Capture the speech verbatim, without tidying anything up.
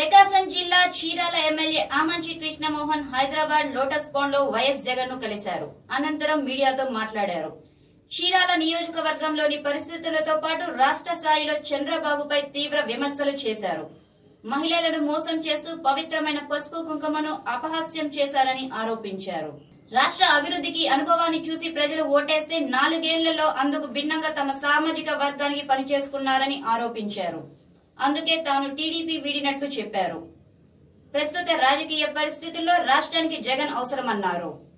ప్రకాశం జిల్లా Chirala MLA Amanchi Krishnamohan Hyderabad lotus pond లో YS Jagan ను కలిశారు. అనంతరం మీడియాతో మాట్లాడారు. చీరాల నియోజకవర్గంలోని పరిస్థితులతో పాటు రాష్ట్ర స్థాయిలో చంద్రబాబుపై తీవ్ర విమర్శలు చేశారు. మహిళలను మోసం చేస్తూ పవిత్రమైన పసుపు కుంకుమను అపహాస్యం చేశారని ఆరోపించారు. రాష్ట్ర అభివృద్ధికి అనుభవాన్ని చూసి ప్రజలు ఓటేస్తే నాలుగేళ్లలో అందుకు భిన్నంగా తమ సామాజిక వర్గానికి పనిచేసుకున్నారని ఆరోపించారు. అందుకే తాను టీడీపీ వీడినట్లు చెప్పారు. ప్రస్తుత రాజకీయ పరిస్థితుల్లో రాష్ట్రానికి జగన్ అవసరమన్నారు.